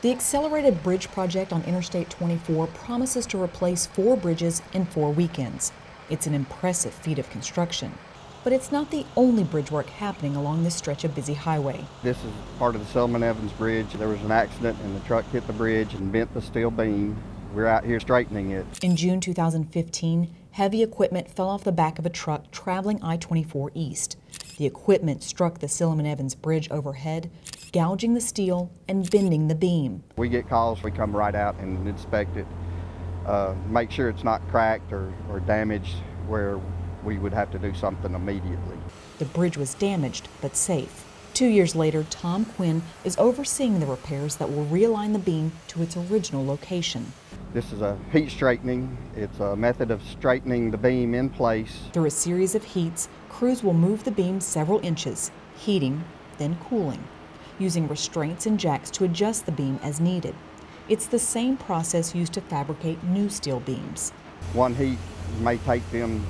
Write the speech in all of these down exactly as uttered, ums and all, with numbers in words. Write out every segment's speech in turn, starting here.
The accelerated bridge project on Interstate twenty-four promises to replace four bridges in four weekends. It's an impressive feat of construction. But it's not the only bridge work happening along this stretch of busy highway. This is part of the Silliman Evans Bridge. There was an accident and the truck hit the bridge and bent the steel beam. We're out here straightening it. In June two thousand fifteen, heavy equipment fell off the back of a truck traveling I twenty-four east. The equipment struck the Silliman Evans Bridge overhead, gouging the steel and bending the beam. We get calls, we come right out and inspect it, uh, make sure it's not cracked or, or damaged where we would have to do something immediately. The bridge was damaged but safe. Two years later, Tom Quinn is overseeing the repairs that will realign the beam to its original location. This is a heat straightening. It's a method of straightening the beam in place. Through a series of heats, crews will move the beam several inches, heating, then cooling, using restraints and jacks to adjust the beam as needed. It's the same process used to fabricate new steel beams. One heat may take them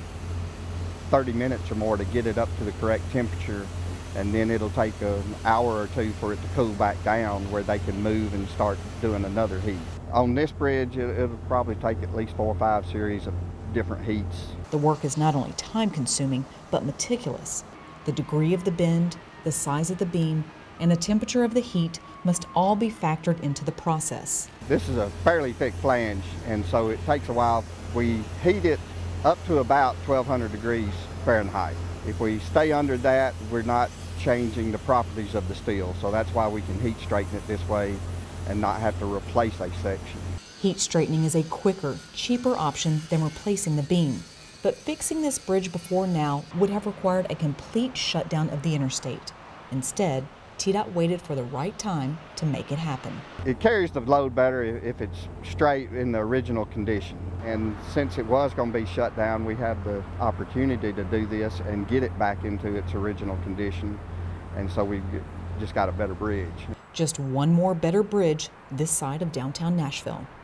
thirty minutes or more to get it up to the correct temperature, and then it'll take an hour or two for it to cool back down where they can move and start doing another heat. On this bridge, it, it'll probably take at least four or five series of different heats. The work is not only time-consuming, but meticulous. The degree of the bend, the size of the beam, and the temperature of the heat must all be factored into the process. This is a fairly thick flange, and so it takes a while. We heat it up to about twelve hundred degrees Fahrenheit. If we stay under that, we're not changing the properties of the steel, so that's why we can heat straighten it this way and not have to replace a section. Heat straightening is a quicker, cheaper option than replacing the beam. But fixing this bridge before now would have required a complete shutdown of the interstate. Instead, T DOT waited for the right time to make it happen. It carries the load better if it's straight in the original condition. And since it was going to be shut down, we had the opportunity to do this and get it back into its original condition. And so we just got a better bridge. Just one more better bridge this side of downtown Nashville.